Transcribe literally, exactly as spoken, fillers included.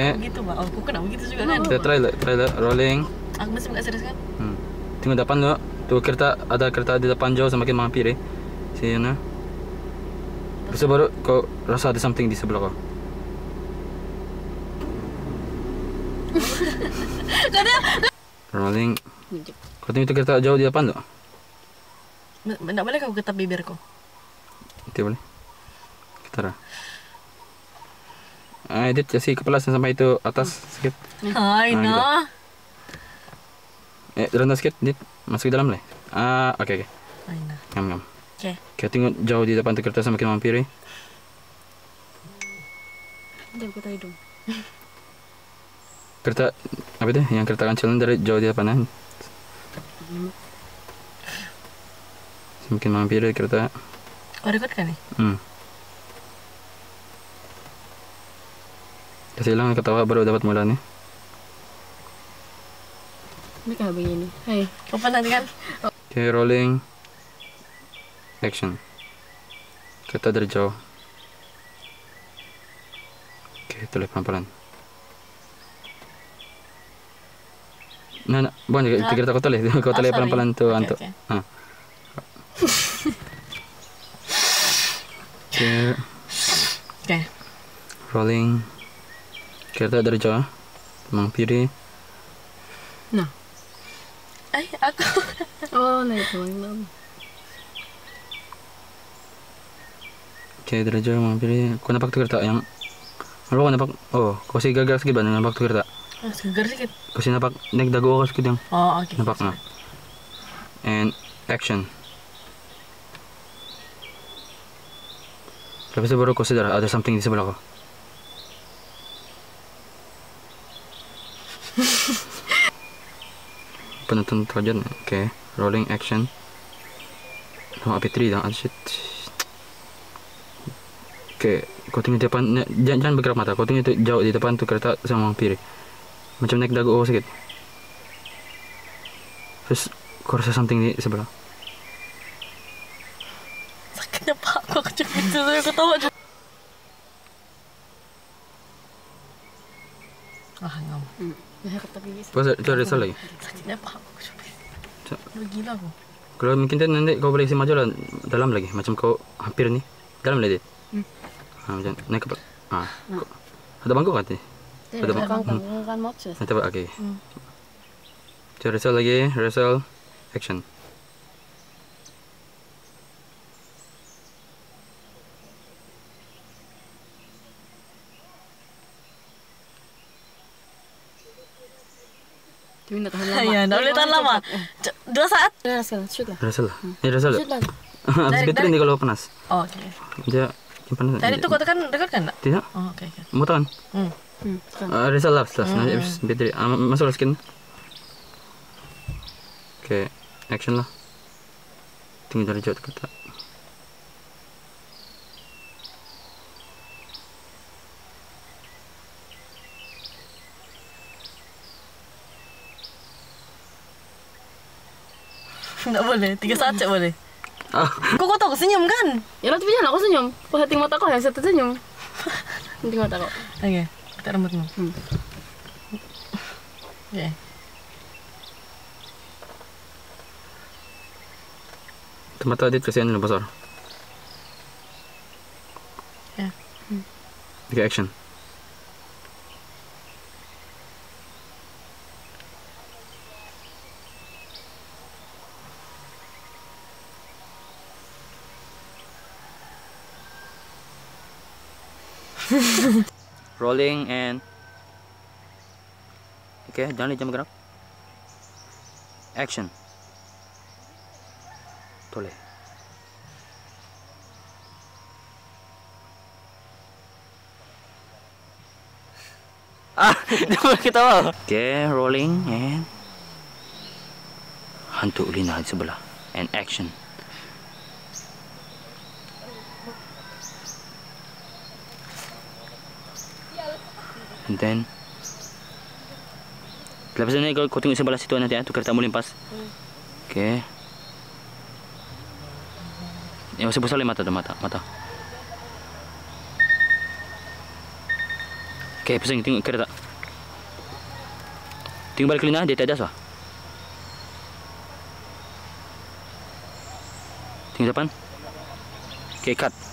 Okay. Begitu Pak. Oh, aku kena begitu juga kan. Kita try lah, try lah. Rolling. Aku masih nggak serius kan? Hmm. Tengok depan lo. Tuh kereta, ada kereta di depan jauh semakin mampir eh. Sini na. Terus baru kau rasa ada something di sebelah kau. Rolling. Kau tengok tu kereta jauh di depan tu. Tidak boleh kau ketap bibirku. Tidak boleh. Kita dah. Ah, edit kasih kepala sampai itu atas sikit. Hai, Ah, nah. Eh, rendah sikit, edit. Masuk ke dalam lah. Ah, okey okey. Hai, nah. Ngam ngam. Okey. Kita tengok jauh di depan tu kereta semakin mampir eh. Dia buka hidung. Kereta apa itu? Yang kereta kancil dari jauh di depan kan. Semakin mampir eh, kereta. Oh, record kan ni? Hmm. Kasi lang ketawa baru dapat mula ni. Ini kah begini? Hai. Apa nanti kan? Okay, rolling. Action. Kereta dari jauh. Okay, tuloy pelan-pelan. Nah, nah, bukan juga Ah. kereta kau tuloy. Kau tuloy Ah, pelan-pelan tu sorry. antuk. Okay, Ha. Okay, Okay. rolling. Kereta dari jauh. Mampiri. Nah. Ay, aku. Oh, nah itu yang Okay, dari jauh mampiri. Kau nampak tu kereta yang Ano kau nampak? Oh, kau si gagal sikit ba? Nampak tu kereta? Oh, segar sikit. Kau si nampak naik dagu ako sikit yang Oh, okay. nampak na. And action. Lepas itu baru kau sadar ada something di sebelah kau. Penonton terkejut. Okay, rolling action. Oh, A P tiga dah. Shit. Okay, kau tengok di depan. Jangan, jangan bergerak mata. Kau tengok tu jauh di depan tu kereta sama mampir. Macam naik dagu oh sikit. Terus kau rasa something di sebelah. Sakitnya Pak. Aku kecil-kecil saya ketawa je. Ah, ngam. Hmm. Dah kata gigi. Pas itu ada result lagi. Sakitnya Pak. Aku kecil-kecil. Lu gila aku. Kalau mungkin tu nanti kau boleh isi maju lah dalam lagi. Macam kau hampir ni. Dalam lagi. Hmm. Ha, macam naik ke ah. Ada bangku kan ni? Ada bangku. Kan kan kan mau sih. Nanti okey. Hmm. Jadi result lagi, result action. Tapi nak tahan lama. Ya, tak boleh tahan lama. C- Dua saat. Dah sekarang shoot lah. Result lah. Ini result. Shoot lah. Habis betul ni kalau panas. Oh, okay. Dia simpan. Tadi tu kau tekan record kan tak? Tidak. Oh, okay, okay. Mau tahan. Hmm. Hmm. Kan. Uh, result lah, setelah nanti habis bateri. Uh, masuk lah skin. Okay, action lah. Tinggal dari jauh kata. Tak boleh. Tiga saat cak boleh. Ah, Kau kau tahu aku senyum kan? Ya lah tapi jangan aku senyum. Perhati mata kau yang satu senyum. Nanti mata kau. Okay. Kita rambutmu. Hmm. Okay. mata dia kesian lebih besar. Ya. Okay, action. Rolling and okay, jangan jam gerak. Action. Boleh. Ah, jangan ketawa. Okay, rolling and hantu Lina di sebelah and action. And then lepas ni kau tengok sebelah situ nanti tu kereta mau limpas. Okay. Yang masih besar mata dah mata mata. Okay, pusing tengok kereta. Tengok balik Lina, dia tak ada sah. Tengok depan. Okay, cut.